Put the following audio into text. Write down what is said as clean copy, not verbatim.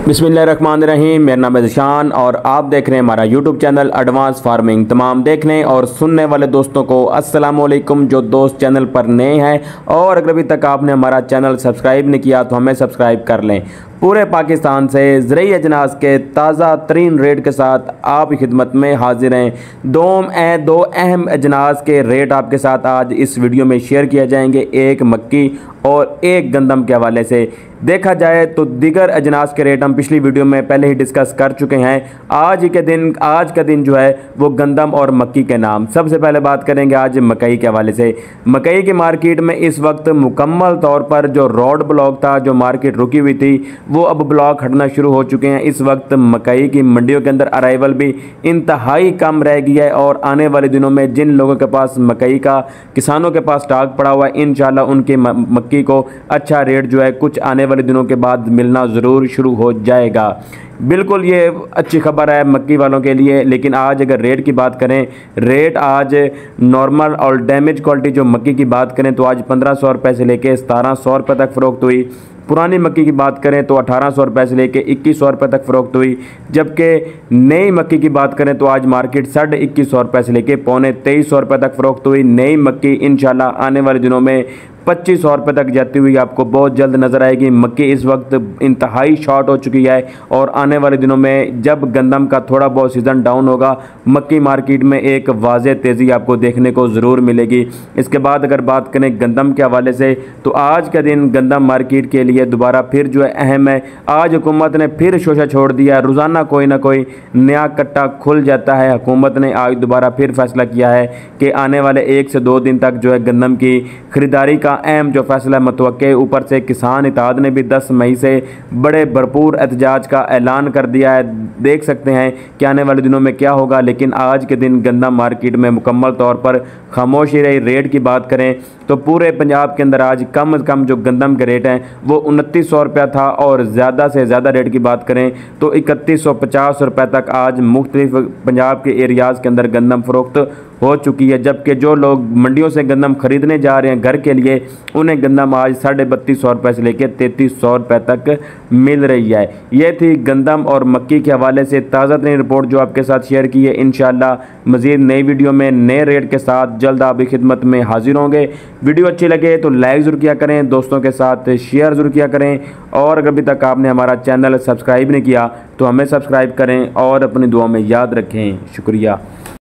बिस्मिल्लाहिर्रहमानिर्रहीम। मेरा नाम है ज़िशान और आप देख रहे हैं हमारा यूट्यूब चैनल एडवांस फार्मिंग। तमाम देखने और सुनने वाले दोस्तों को अस्सलाम वालेकुम। जो दोस्त चैनल पर नए हैं और अगर अभी तक आपने हमारा चैनल सब्सक्राइब नहीं किया तो हमें सब्सक्राइब कर लें। पूरे पाकिस्तान से ज़रूरी अजनास के ताज़ा तरीन रेट के साथ आपकी खिदमत में हाजिर हैं। दो अहम अजनास के रेट आपके साथ आज इस वीडियो में शेयर किए जाएंगे, एक मक्की और एक गंदम के हवाले से। देखा जाए तो दीगर अजनास के रेट हम पिछली वीडियो में पहले ही डिस्कस कर चुके हैं। आज का दिन जो है वो गंदम और मक्की के नाम। सबसे पहले बात करेंगे आज मकई के हवाले से। मकई की मार्केट में इस वक्त मुकम्मल तौर पर जो रोड ब्लॉक था, जो मार्केट रुकी हुई थी, वो अब ब्लॉक हटना शुरू हो चुके हैं। इस वक्त मकई की मंडियों के अंदर अराइवल भी इंतहाई कम रह गई है और आने वाले दिनों में जिन लोगों के पास मकई का, किसानों के पास स्टॉक पड़ा हुआ है, इंशाल्लाह उनकी मक्की को अच्छा रेट जो है कुछ आने वाले दिनों के बाद मिलना ज़रूर शुरू हो जाएगा। बिल्कुल ये अच्छी खबर है मक्की वालों के लिए। लेकिन आज अगर रेट की बात करें, रेट आज नॉर्मल और डैमेज क्वालिटी जो मक्की की बात करें तो आज 1500 रुपये से लेके 1700 रुपये तक फ़रोख्त हुई। पुरानी मक्की की बात करें तो 1800 रुपये से लेके 2100 रुपये तक फ़रोख्त हुई। जबकि नई मक्की की बात करें तो आज मार्केट 2150 रुपये से लेके 2350 रुपये तक फ़रोख्त हुई। नई मक्की इंशाल्लाह आने वाले दिनों में 2500 रुपये तक जाती हुई आपको बहुत जल्द नज़र आएगी। मक्की इस वक्त इंतहाई शॉर्ट हो चुकी है और आने वाले दिनों में जब गंदम का थोड़ा बहुत सीज़न डाउन होगा, मक्की मार्केट में एक वाज़े तेज़ी आपको देखने को ज़रूर मिलेगी। इसके बाद अगर बात करें गंदम के हवाले से तो आज का दिन गंदम मार्केट के लिए दोबारा फिर जो है अहम है। आज हुकूमत ने फिर शोशा छोड़ दिया, रोज़ाना कोई ना कोई नया कट्टा खुल जाता है। हुकूमत ने आज दोबारा फिर फैसला किया है कि आने वाले 1 से 2 दिन तक जो है गंदम की खरीदारी का अहम जो फैसला मतवक्के। ऊपर से किसान इत्तेहाद ने भी 10 मई से बड़े भरपूर एहतजाज का ऐलान कर दिया है। देख सकते हैं कि आने वाले दिनों में क्या होगा। लेकिन आज के दिन गंदम मार्केट में मुकम्मल तौर पर खामोशी रही। रेट की बात करें तो पूरे पंजाब के अंदर आज कम से कम जो गंदम के रेट हैं वो 2900 रुपया था और ज़्यादा से ज़्यादा रेट की बात करें तो 3150 रुपये तक आज मुख्तलिफ पंजाब के एरियाज़ के अंदर गंदम फ़रोख्त हो चुकी है। जबकि जो लोग मंडियों से गंदम खरीदने जा रहे हैं घर के लिए, उन्हें गंदम आज 3250 रुपये से लेकर 3300 रुपये तक मिल रही है। ये थी गंदम और मक्की के हवाले से ताज़ा तरीन रिपोर्ट जो आपके साथ शेयर की है। इंशाल्लाह मज़ीद नई वीडियो में नए रेट के साथ जल्द आपकी खिदमत में हाजिर होंगे। वीडियो अच्छी लगे तो लाइक ज़रूर किया करें, दोस्तों के साथ शेयर ज़रूर किया करें और अगर अभी तक आपने हमारा चैनल सब्सक्राइब नहीं किया तो हमें सब्सक्राइब करें और अपनी दुआ में याद रखें। शुक्रिया।